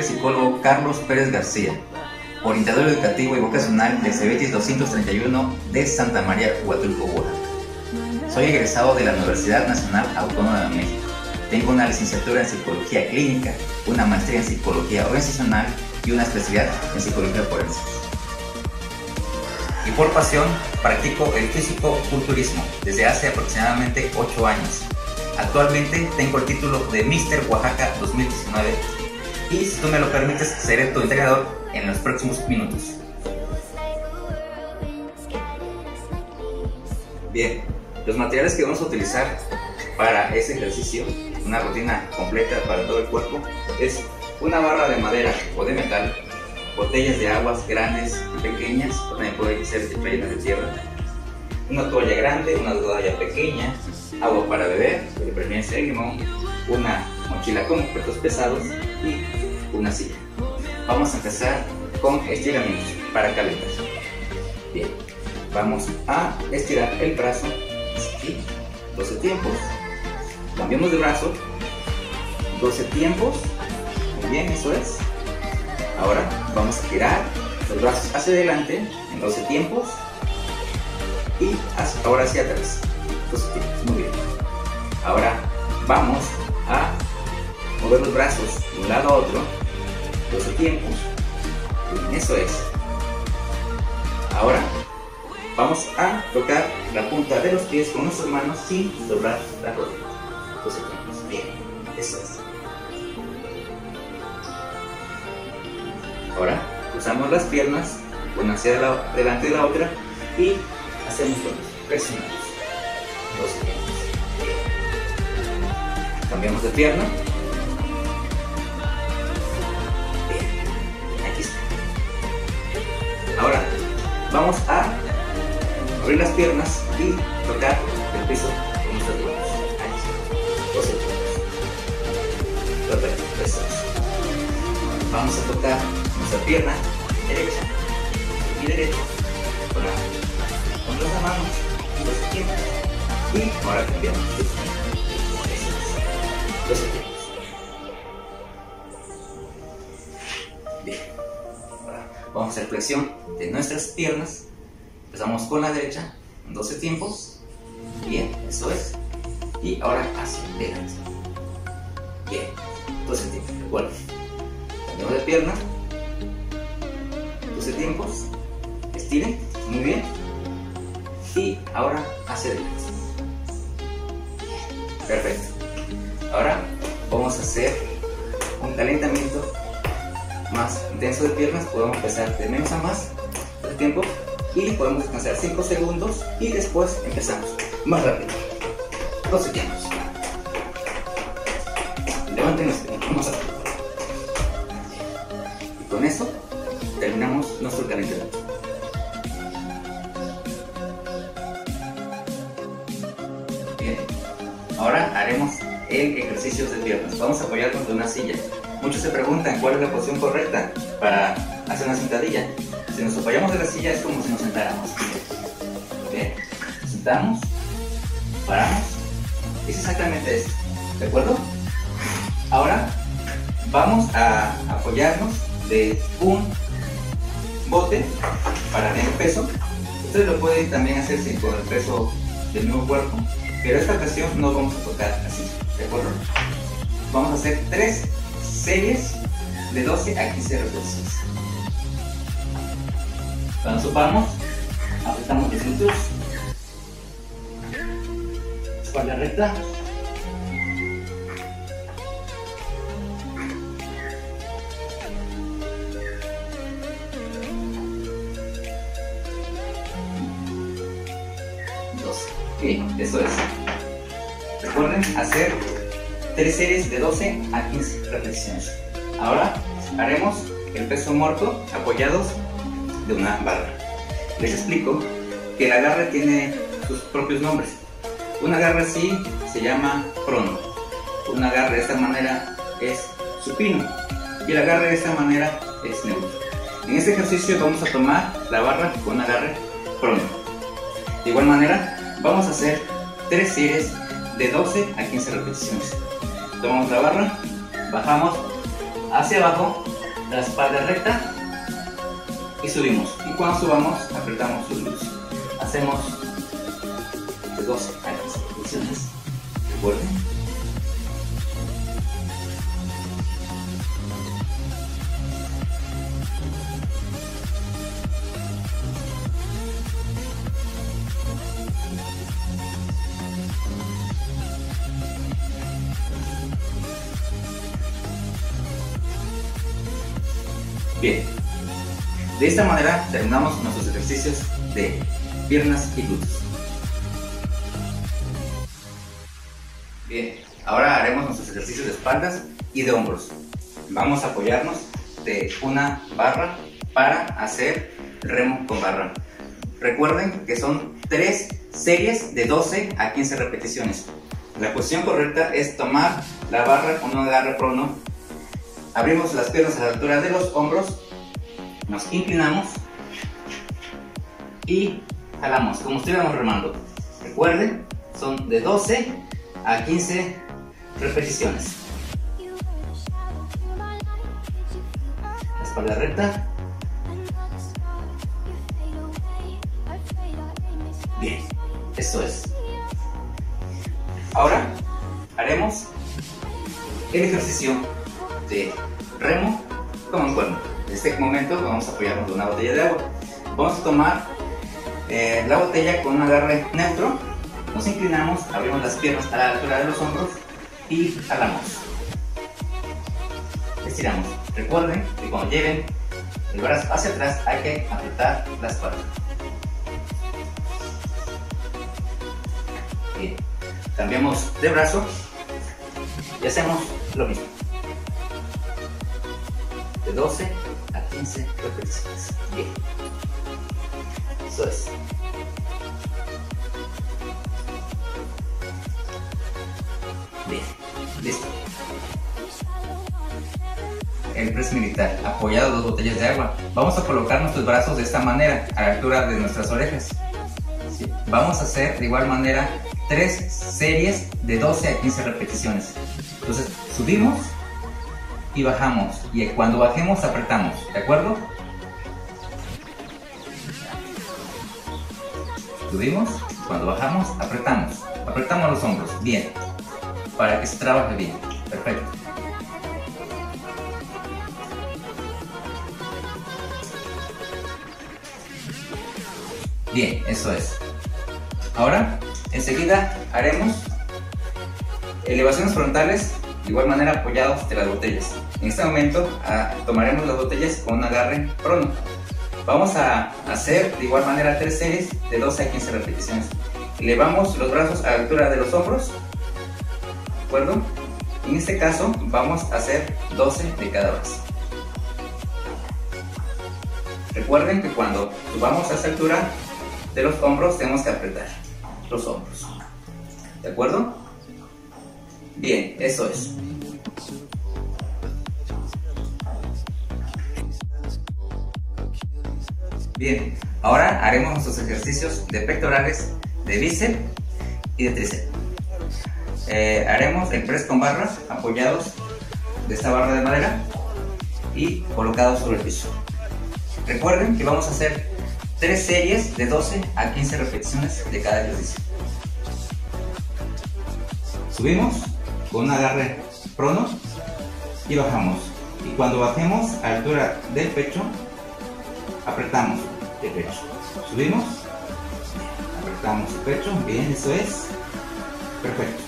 psicólogo Carlos Pérez García, orientador educativo y vocacional del Cebetis 231 de Santa María, Huatulco, Oaxaca. Soy egresado de la Universidad Nacional Autónoma de México. Tengo una licenciatura en Psicología Clínica, una maestría en Psicología Organizacional y una especialidad en Psicología Forense. Y por pasión, practico el físico-culturismo desde hace aproximadamente 8 años. Actualmente tengo el título de Mister Oaxaca 2019 y, si tú me lo permites, seré tu entrenador en los próximos minutos. Bien, los materiales que vamos a utilizar para ese ejercicio, una rutina completa para todo el cuerpo, es una barra de madera o de metal, botellas de aguas grandes y pequeñas, también pueden ser rellenas de tierra, una toalla grande, una toalla pequeña, agua para beber, de preferencia de limón, una mochila con objetos pesados y una silla. Vamos a empezar con estiramientos para calentar. Bien, vamos a estirar el brazo así, 12 tiempos. Cambiamos de brazo, 12 tiempos. Muy bien, eso es. Ahora vamos a girar los brazos hacia adelante en 12 tiempos y ahora hacia atrás, 12 tiempos. Muy bien. Ahora vamos a mover los brazos de un lado a otro, 12 tiempos. Bien, eso es. Ahora vamos a tocar la punta de los pies con nuestras manos sin doblar las rodillas. 12 tiempos. Bien, eso es. Ahora cruzamos las piernas, una hacia delante de la otra y hacemos lo mismo, presionamos. 12 tiempos. Bien. Cambiamos de pierna. Bien, aquí está. Ahora vamos a abrir las piernas y tocar el piso con nuestras manos. Ahí está. 12 tiempos. Perfecto, eso es. Vamos a tocar nuestra pierna derecha y derecha con las manos, 12 tiempos. Y ahora cambiamos. 12 tiempos. Bien. Ahora vamos a hacer flexión de nuestras piernas. Empezamos con la derecha, 12 tiempos. Bien, eso es. Y ahora hacia adelante. Bien, 12 tiempos. Bueno, cambiamos de pierna. 12 tiempos. Estire, muy bien. Y ahora hacia adelante. Perfecto. Ahora vamos a hacer un calentamiento más intenso de piernas. Podemos empezar de menos a más el tiempo y podemos descansar 5 segundos y después empezamos más rápido. 12 tiempos. Levanten los pies, vamos a ver. Y con eso terminamos nuestro calentamiento. Bien, ahora haremos el ejercicio de piernas. Vamos a apoyarnos de una silla. Muchos se preguntan cuál es la posición correcta para hacer una sentadilla. Si nos apoyamos de la silla es como si nos sentáramos. Bien, nos sentamos, paramos. Es exactamente esto, ¿de acuerdo? Ahora vamos a apoyarnos de un bote para tener peso. Ustedes lo pueden también hacer con el peso del mismo cuerpo, pero esta ocasión no vamos a tocar así, ¿de acuerdo? Vamos a hacer 3 series de 12 a 15 repeticiones. Cuando sopamos, apretamos los glúteos, espalda recta. Bien, eso es. Recuerden hacer 3 series de 12 a 15 repeticiones. Ahora haremos el peso muerto apoyados de una barra. Les explico que el agarre tiene sus propios nombres. Un agarre así se llama prono. Un agarre de esta manera es supino. Y el agarre de esta manera es neutro. En este ejercicio vamos a tomar la barra con un agarre prono. De igual manera, vamos a hacer 3 series de 12 a 15 repeticiones. Tomamos la barra, bajamos hacia abajo la espalda recta y subimos. Y cuando subamos, apretamos los glúteos. Hacemos de 12 a 15 repeticiones. Recuerden. Bien, de esta manera terminamos nuestros ejercicios de piernas y glúteos. Bien, ahora haremos nuestros ejercicios de espaldas y de hombros. Vamos a apoyarnos de una barra para hacer remo con barra. Recuerden que son 3 series de 12 a 15 repeticiones. La posición correcta es tomar la barra con un agarre prono. Abrimos las piernas a la altura de los hombros, nos inclinamos y jalamos como si estuviéramos remando. Recuerden, son de 12 a 15 repeticiones. La espalda recta. Bien, eso es. Ahora haremos el ejercicio de remo con mancuerna. En este momento vamos a apoyarnos de una botella de agua. Vamos a tomar la botella con un agarre neutro. Nos inclinamos, abrimos las piernas a la altura de los hombros y jalamos. Estiramos. Recuerden que cuando lleven el brazo hacia atrás hay que apretar la espalda. Bien. Cambiamos de brazo y hacemos lo mismo. De 12 a 15 repeticiones. Bien. Eso es. Bien. Listo. El press militar, apoyado 2 botellas de agua. Vamos a colocar nuestros brazos de esta manera, a la altura de nuestras orejas. ¿Sí? Vamos a hacer de igual manera 3 series de 12 a 15 repeticiones. Entonces, subimos y bajamos, y cuando bajemos apretamos, ¿de acuerdo? Subimos, cuando bajamos apretamos los hombros, bien, para que se trabaje bien, perfecto. Bien, eso es. Ahora, enseguida haremos elevaciones frontales, de igual manera apoyados de las botellas. En este momento tomaremos las botellas con un agarre prono. Vamos a hacer de igual manera 3 series de 12 a 15 repeticiones. Elevamos los brazos a la altura de los hombros, ¿de acuerdo? En este caso vamos a hacer 12 de cada brazo. Recuerden que cuando subamos a esta altura de los hombros tenemos que apretar los hombros, ¿de acuerdo? Bien, eso es. Bien, ahora haremos nuestros ejercicios de pectorales, de bíceps y de tríceps. Haremos el press con barras apoyados de esta barra de madera y colocados sobre el piso. Recuerden que vamos a hacer 3 series de 12 a 15 repeticiones de cada ejercicio. Subimos con un agarre prono y bajamos. Y cuando bajemos a la altura del pecho, apretamos el pecho. Subimos, apretamos el pecho, bien, eso es. Perfecto.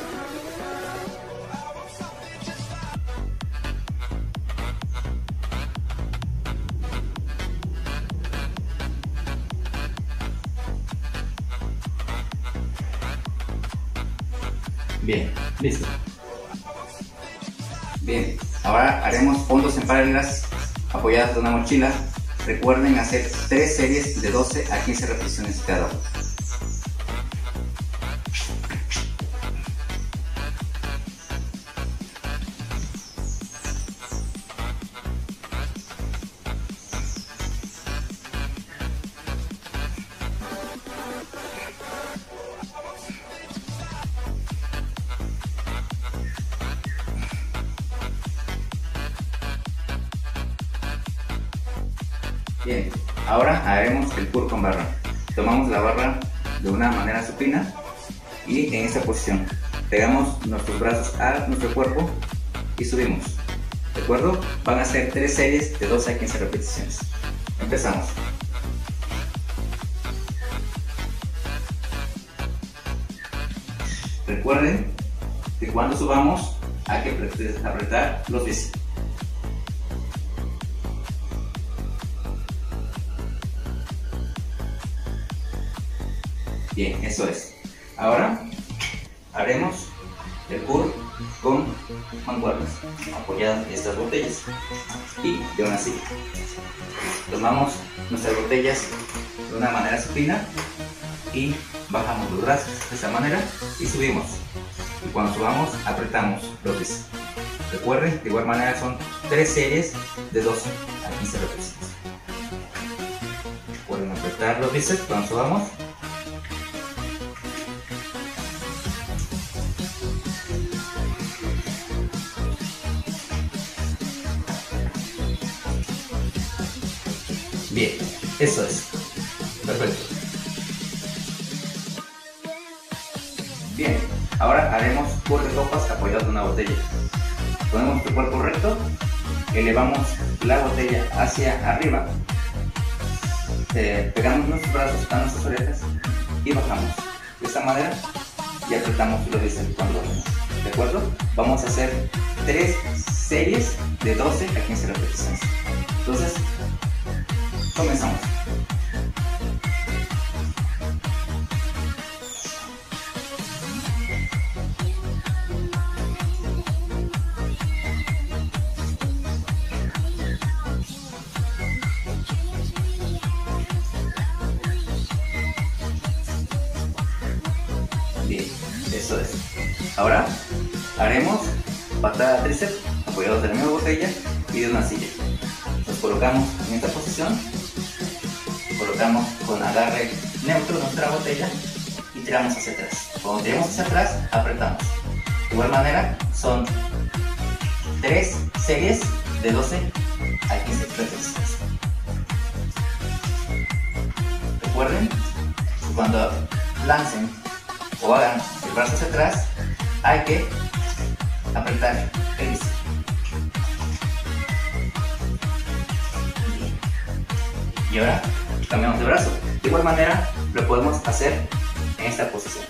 Bien, listo. Bien, ahora haremos fondos en paralelas apoyadas de una mochila. Recuerden hacer 3 series de 12 a 15 repeticiones cada una. Bien, ahora haremos el curl con barra. Tomamos la barra de una manera supina y en esta posición pegamos nuestros brazos a nuestro cuerpo y subimos. ¿De acuerdo? Van a ser 3 series de 12 a 15 repeticiones. Empezamos. Recuerden que cuando subamos hay que apretar los bíceps. Bien, eso es. Ahora haremos el curl con mancuernas apoyadas en estas botellas y de una silla. Tomamos nuestras botellas de una manera supina y bajamos los brazos de esta manera y subimos. Y cuando subamos apretamos los bíceps. Recuerden, de igual manera son 3 series de 12 a 15 repeticiones. Pueden apretar los bíceps cuando subamos. Bien, eso es. Perfecto. Bien, ahora haremos curl de copas apoyados en una botella. Ponemos nuestro cuerpo recto, elevamos la botella hacia arriba, pegamos nuestros brazos a nuestras orejas y bajamos de esta manera y apretamos los bíceps cuando bajamos. ¿De acuerdo? Vamos a hacer 3 series de 12 a 15 repeticiones. Entonces, comenzamos. Bien, eso es. Ahora haremos patada tríceps apoyados de la misma botella y de una silla. Nos colocamos en esta posición, colocamos con agarre neutro nuestra botella y tiramos hacia atrás. Cuando tiramos hacia atrás, apretamos. De igual manera, son 3 series de 12 a 15 repeticiones. Recuerden, cuando lancen o hagan el brazo hacia atrás, hay que apretar el bíceps. Y ahora cambiamos de brazo. De igual manera lo podemos hacer en esta posición.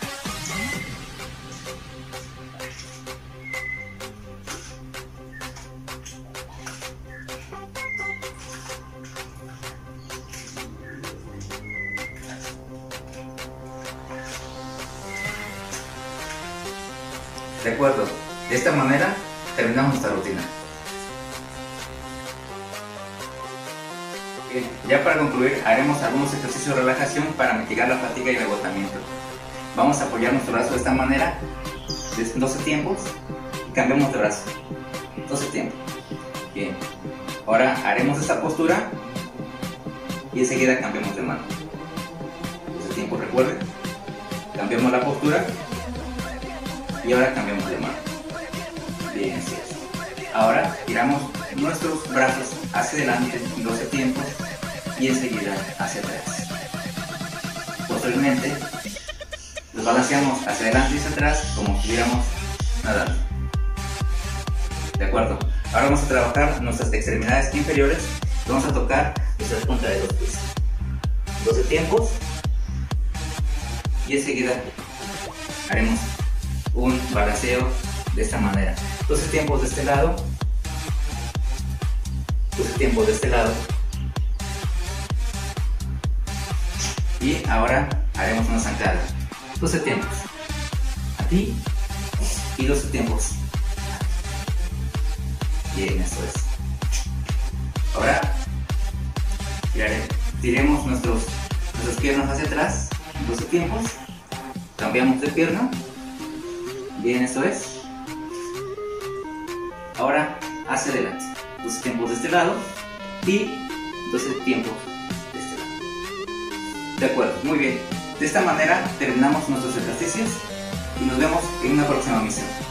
De acuerdo, de esta manera terminamos nuestra rutina. Bien, ya para concluir haremos algunos ejercicios de relajación para mitigar la fatiga y el agotamiento. Vamos a apoyar nuestro brazo de esta manera, en 12 tiempos, y cambiamos de brazo, 12 tiempos. Bien, ahora haremos esta postura y enseguida cambiamos de mano. 12 tiempos, recuerden, cambiamos la postura y ahora cambiamos de mano. Bien, así es. Ahora tiramos nuestros brazos hacia adelante en 12 tiempos y enseguida hacia atrás. Posteriormente los balanceamos hacia adelante y hacia atrás como si estuviéramos nadando. ¿De acuerdo? Ahora vamos a trabajar nuestras extremidades inferiores. Vamos a tocar nuestras puntas de los pies. 12 tiempos y enseguida haremos un balanceo de esta manera. 12 tiempos de este lado, 12 tiempos de este lado, y ahora haremos una zancada. 12 tiempos aquí y 12 tiempos. Bien, eso es. Ahora tiremos nuestras piernas hacia atrás, 12 tiempos, cambiamos de pierna. Bien, eso es. Ahora hacia adelante, 12 tiempos de este lado y 12 tiempos de este lado. De acuerdo, muy bien. De esta manera terminamos nuestros ejercicios y nos vemos en una próxima misión.